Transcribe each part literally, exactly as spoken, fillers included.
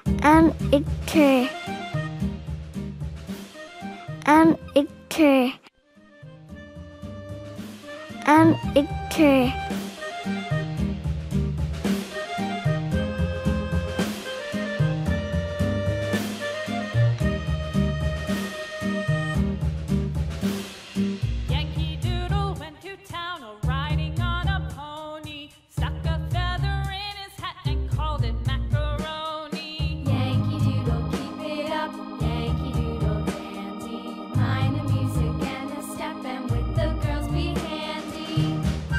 an itter, an itter, an itter. Yankee Doodle went to town riding on a pony, stuck a feather in his hat and called it macaroni. Yankee Doodle, keep it up, Yankee Doodle dandy. Mind the music and the step, and with the girls be handy.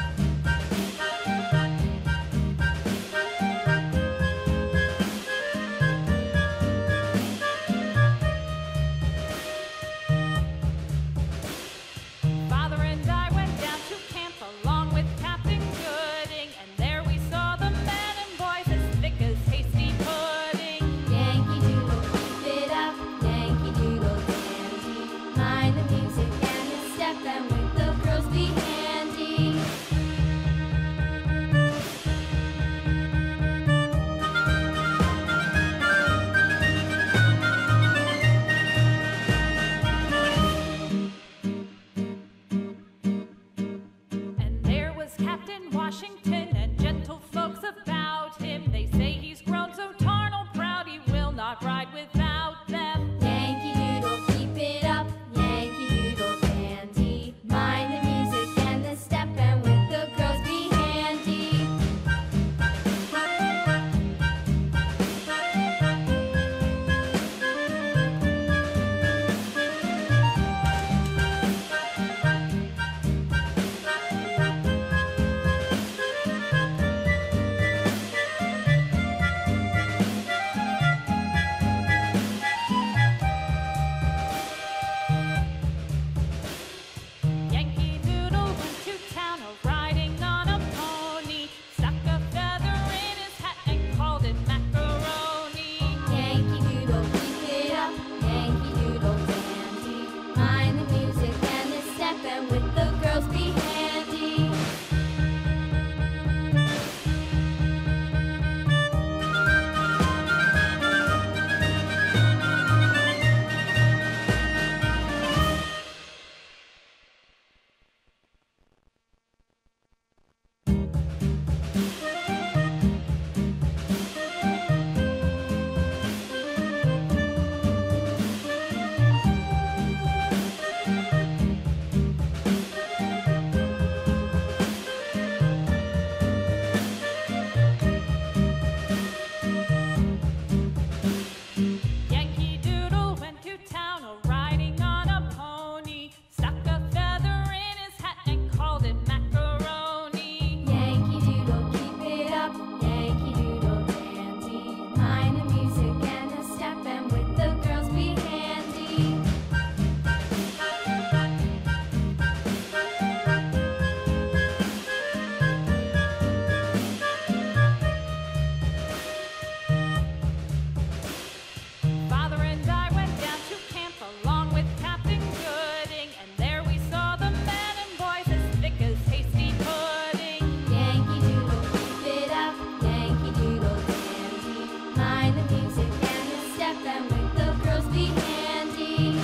Father and I went down to camp along with Captain Gooding, and there we saw the men and boys as thick as hasty pudding. Yankee Doodle, keep it up, Yankee Doodle dandy. Mind the music and the step, and with the girls be handy. And there was Captain Washington and gentle folks about him. They say he's grown so tarnal proud he will not ride without them. Yankee Doodle, keep it up, Yankee Doodle dandy. Mind the music and the step, and with the girls be handy. Yankee Doodle went to town riding on a pony, stuck a feather in his hat and called it macaroni. Yankee Doodle, keep it up, Yankee Doodle dandy. Mind the music and the step, and with the girls be handy. Yankee Doodle went to town riding on a pony, stuck a feather in his hat and called it macaroni. Yankee Doodle, keep it up, Yankee Doodle dandy. Mind the music and the step, and with the girls be handy. Father and I went down to camp along with Captain Gooding, and there we saw the men and boys as thick as hasty pudding. Yankee Doodle, keep it up, Yankee Doodle dandy. Mind the music and the step, and with the girls be handy.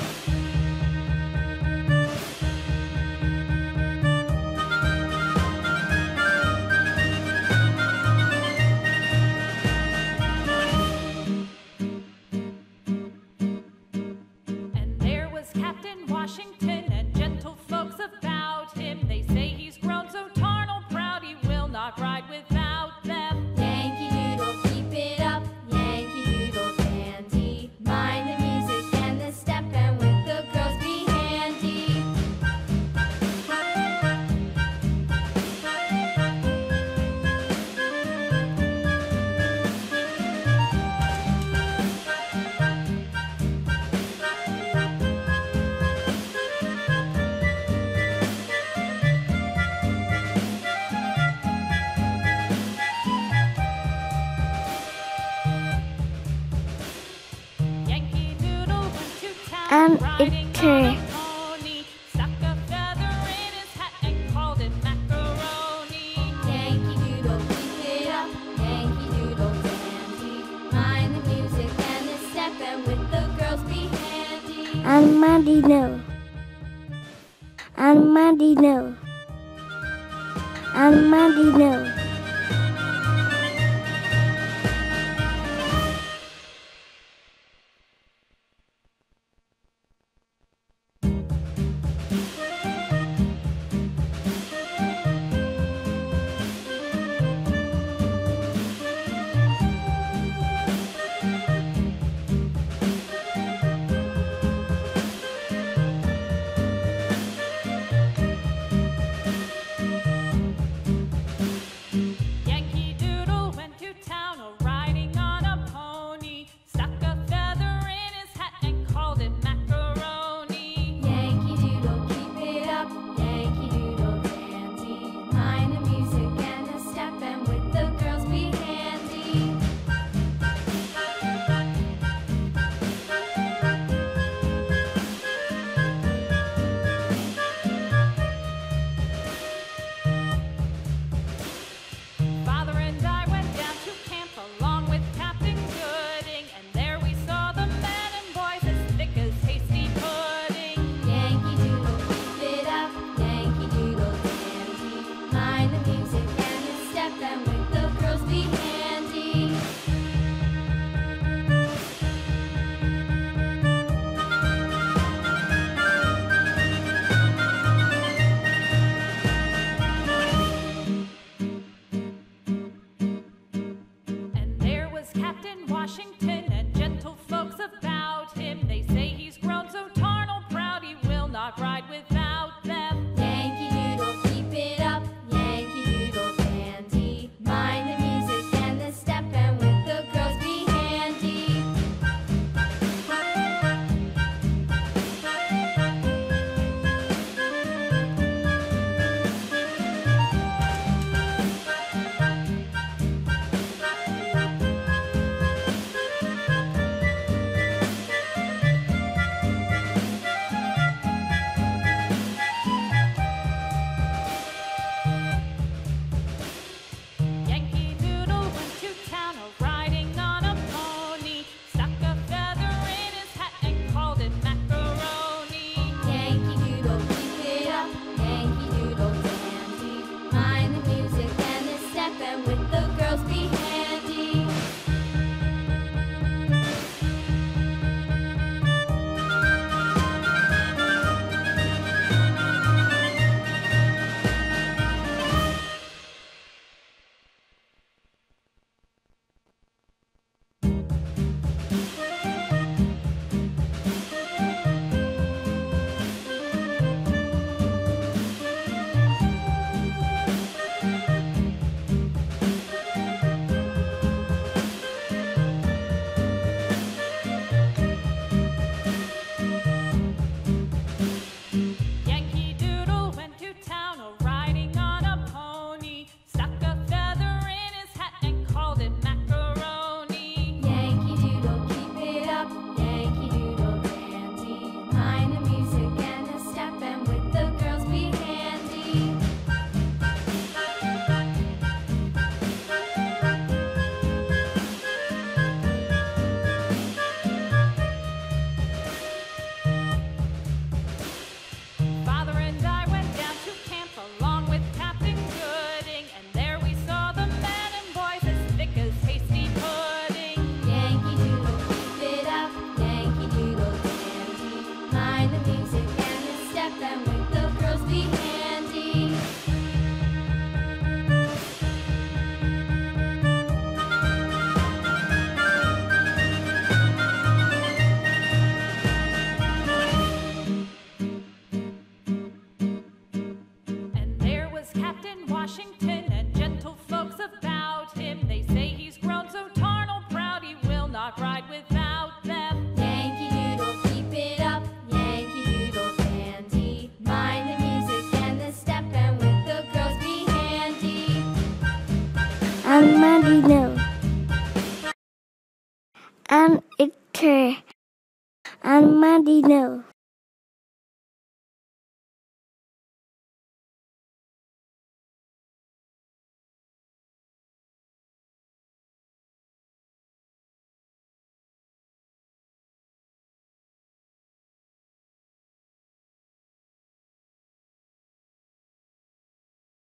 And there was Captain Washington and gentle folks about him. They say he's grown so tarnal proud he will not ride without them. Yankee Doodle, keep it up, Yankee Doodle dandy. Mind the music and the step, and with the girls be handy. Yankee Doodle went to town an riding on itter, a pony, stuck a feather in his hat and called it macaroni. Yankee Doodle, keep it up, Yankee Doodle dandy. Mind the music Armadillo. Armadillo. Armadillo. Yankee Doodle went to town riding on a pony, stuck a feather in his hat and called it macaroni. Yankee Doodle, keep it up, Yankee Doodle dandy. Mind the music and the step, and with the girls be handy. Father and I went down to camp along with Captain Gooding, and there we saw the men and boys as thick as hasty pudding. Yankee Doodle, keep it up, Yankee Doodle dandy. Mind the music and the step, and with the girls be handy. And there was Captain Washington and gentle folks about him. They say he's grown so tarnal proud he will not ride without them. Yankee Doodle, keep it up, Yankee Doodle dandy. Mind the music and the step, and with the girls be handy. Yankee Doodle went to town riding on a pony, stuck a feather in his hat and called it macaroni. Yankee Doodle, keep it up, Yankee Doodle dandy. Mind the music and the step, and with the girls be handy. Yankee Doodle went to town riding on a pony, stuck a feather in his hat and called it macaroni. Yankee Doodle, keep it up, Yankee Doodle dandy. Mind the music and the step, and with the girls be handy. Father and I went down to camp along with Captain Gooding, and there we saw the men and boys as thick as hasty pudding. Yankee Doodle, keep it up, Yankee Doodle dandy. Mind the music and the step, and with the girls be handy. And there was Captain Washington and gentle folks about him. They say he's grown so tarnal proud he will not ride without them. Yankee Doodle, keep it up, Yankee Doodle dandy. Mind the music and the step, and with the girls be handy. Armadillo. An actor. Armadillo.